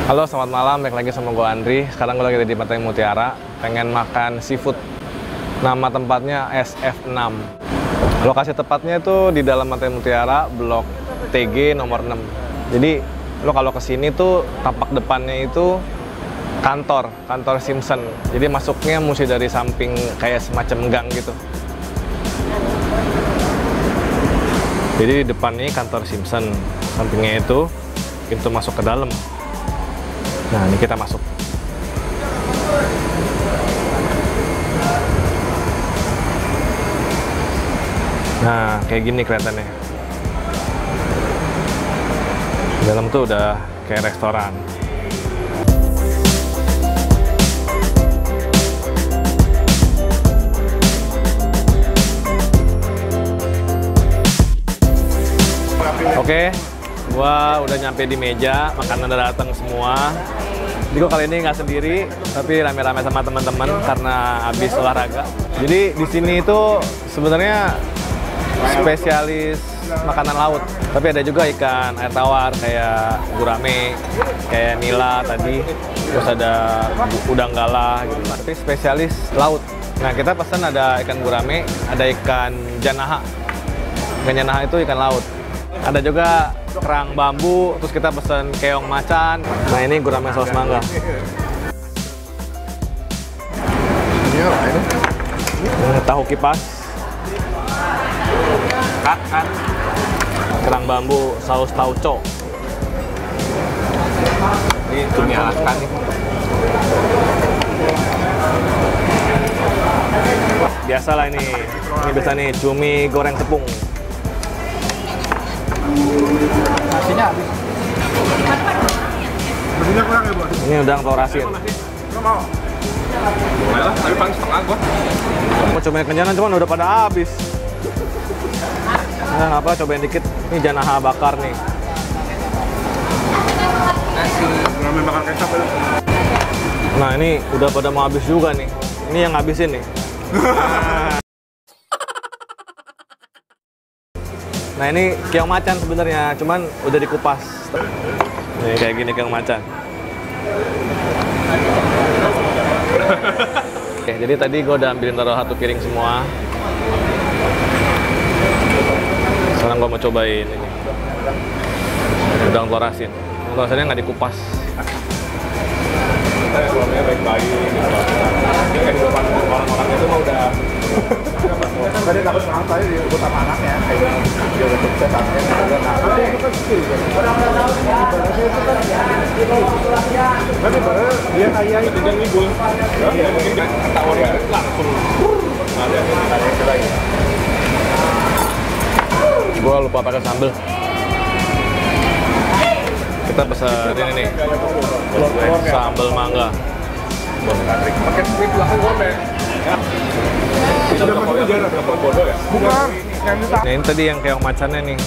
Halo, selamat malam. Balik lagi sama gue Andri. Sekarang gue lagi di Pantai Mutiara. Pengen makan seafood. Nama tempatnya SF6. Lokasi tepatnya itu di dalam Pantai Mutiara, Blok TG nomor 6. Jadi lo kalau kesini tuh tampak depannya itu kantor Simpson. Jadi masuknya mesti dari samping kayak semacam gang gitu. Jadi di depan ini kantor Simpson, sampingnya itu pintu masuk ke dalam. Nah, ini kita masuk. Nah, kayak gini kelihatannya. Dalam tuh udah kayak restoran. Oke, gua udah nyampe di meja, makanan udah datang semua. Jadi gua kali ini nggak sendiri, tapi rame-rame sama teman-teman karena habis olahraga. Jadi di sini itu sebenarnya spesialis makanan laut, tapi ada juga ikan air tawar kayak gurame, kayak nila tadi, terus ada udang galah gitu. Tapi spesialis laut. Nah, kita pesan ada ikan gurame, ada ikan janaha. Ikan janaha itu ikan laut. Ada juga kerang bambu, terus kita pesen keong macan. Nah, ini gurame saus mangga. Tahu kipas. Kan. Kerang bambu saus tauco. Ini cumi Alaska nih. Biasalah ini. Ini biasa nih cumi goreng tepung. Nasinya habis. Nasinya kurang ya, Bos? Ini udang telur asin. Nggak mau? Boleh lah, tapi paling setengah gua. Mau cobain kenyanan, cuman udah pada habis. Nah, apa, cobain dikit. Ini janaha bakar nih. Nasi. Gurame bakar kecap ya. Nah, ini udah pada mau habis juga nih. Ini yang ngabisin nih. Nah, ini keong macan sebenarnya, cuman udah dikupas. Nih kayak gini keong macan. Oke, jadi tadi gue udah ambilin taruh satu piring semua. Sekarang gue mau cobain ini udang telur asin. Telur asinnya nggak dikupas. Suaminya baik-baik. Dia kehidupan orang-orang itu mah udah. Tadi dapat orang tadi direbut sama anaknya, kayak dia udah sukses anaknya juga nggak. Itu kan skill kan. Tapi baru dia kayak itu dan ngibul. Ya mungkin kan tawar ya langsung. Ada yang lagi. Gua lupa pakai sambal. Kita pesan ini nih, sambal mangga. Pakai squid belakang goreng. Bukan, yang Nah, ini tadi yang keong macannya nih.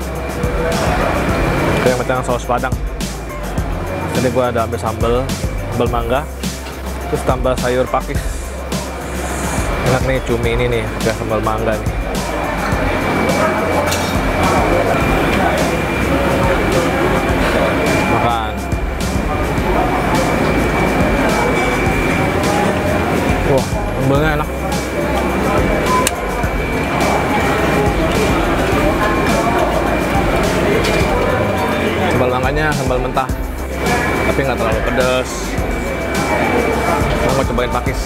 Keong macan saus padang. Jadi gua ada ambil sambal mangga, terus tambah sayur pakis. Enak nih cumi ini nih, pakai sambal mangga nih. Makan. Wah, sambalnya enak. Sambal mangganya sambal mentah, tapi nggak terlalu pedas. Mau cobain pakis.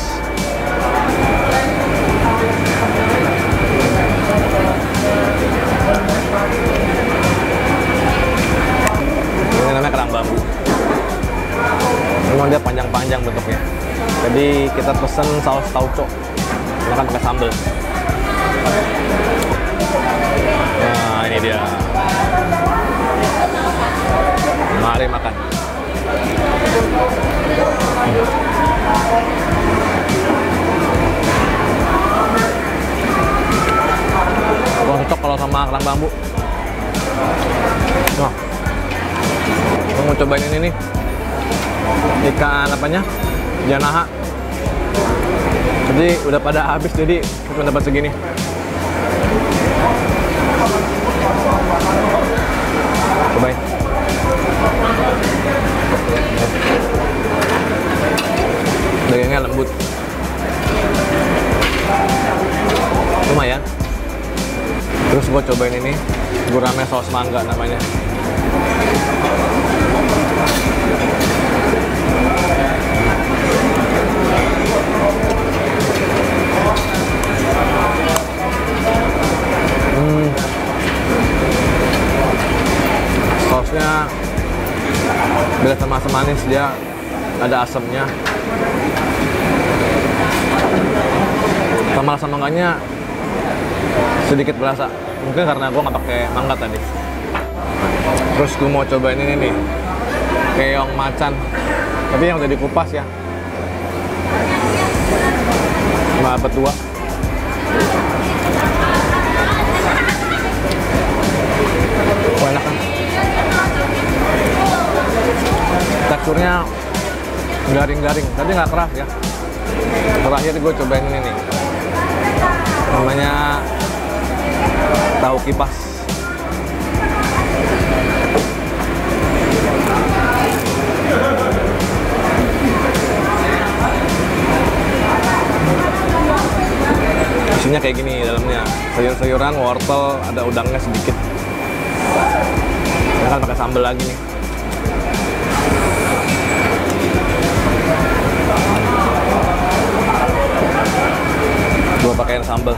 Ini namanya kerang bambu. Memang dia panjang-panjang bentuknya. Jadi kita pesen saus tauco. Ini kan pakai sambal. Nah, ini dia. Mari makan. Cocok kalau sama kerang bambu. Nah, aku mau cobain ini nih. Ikan apanya? Janaha. Jadi udah pada habis, jadi cuma dapat segini. Cobain. cobain ini. Gurame saus mangga namanya. Sausnya beda sama asam manis, dia ada asamnya. Sama asam mangganya sedikit berasa, mungkin karena gue nggak pakai mangga tadi. Terus gue mau cobain ini nih, keong macan, tapi yang udah dikupas ya, nggak abad 2. Enak kan? Teksturnya garing-garing, tapi nggak keras ya. Terakhir gue cobain ini nih, namanya tahu kipas. Isinya kayak gini dalamnya, sayur-sayuran, wortel, ada udangnya sedikit. Ini kan pakai sambal lagi nih. Gue pakein sambal.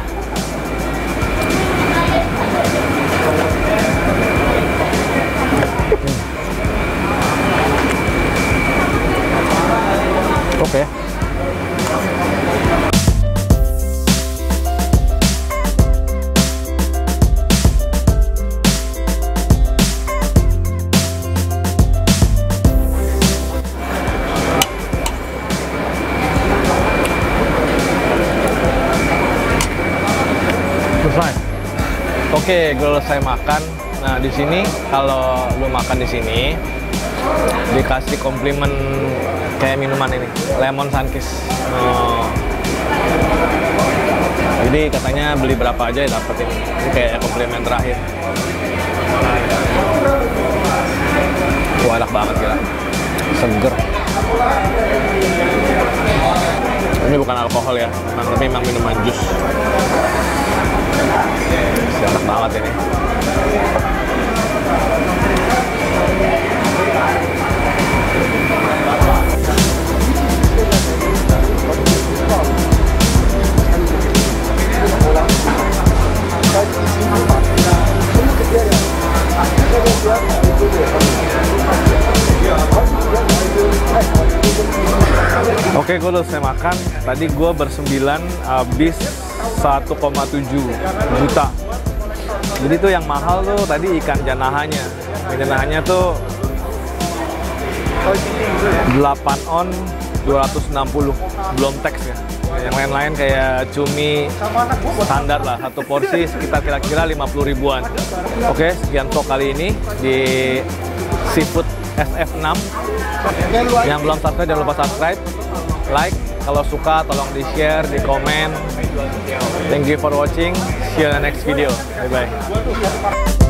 Oke. Selesai. Oke, gue selesai makan. Nah, di sini kalau lu makan di sini dikasih komplimen kayak minuman ini, lemon sunkiss. Jadi katanya beli berapa aja ya dapet ini. Ini kayak komplimen terakhir. Wah, enak banget gila. Seger. Ini bukan alkohol ya, tapi memang minuman jus. Enak banget ini. Oke, gue udah selesai makan. Tadi gue bersembilan habis 1,7 juta. Jadi tuh yang mahal tuh tadi ikan janahanya. Ikan janahanya tuh 8 on 260, belum teks ya. Yang lain-lain kayak cumi standar lah, satu porsi sekitar kira-kira 50 ribuan. Oke, sekian vlog kali ini di Seafood SF6. Yang belum subscribe jangan lupa subscribe, like, kalau suka tolong di share, di komen. Thank you for watching, see you in the next video, bye bye.